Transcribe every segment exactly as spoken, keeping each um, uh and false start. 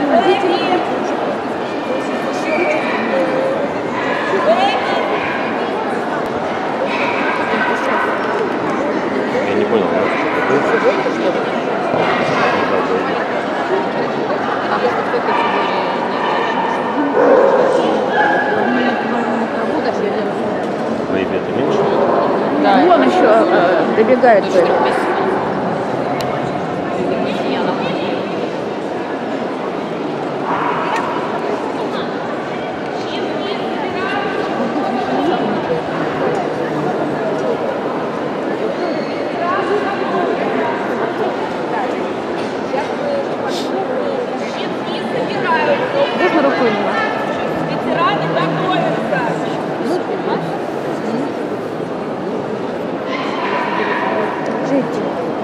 Я не понял, да? А вы какой категории? Бэйби это меньше? Да. Вон еще э, добегает Бэйби. Можно рукой не махать? Ветераны готовятся. Жить.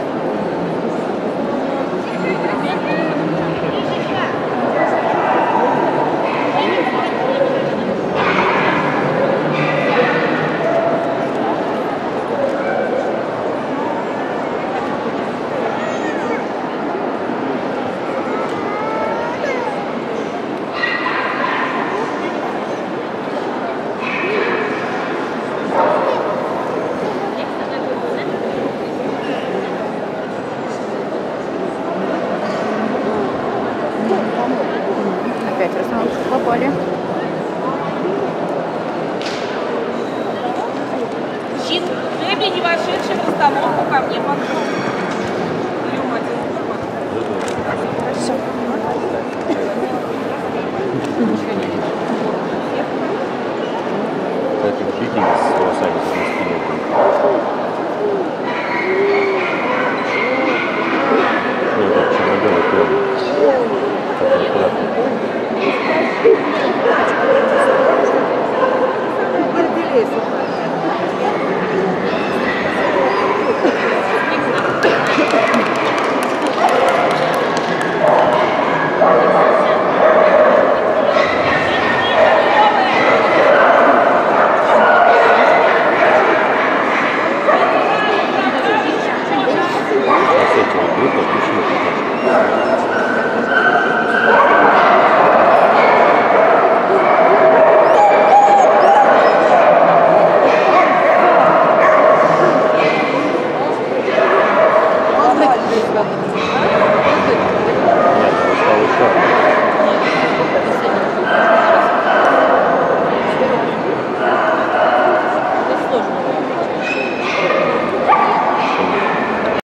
Опять раз мы попали. Щит Бэби, не вошедший в расстановку, ко мне подходит. Все. Кстати, викинги с волосами заместили. Ну, это черно-белый первый. Такой аккуратный. А с этого группа включила.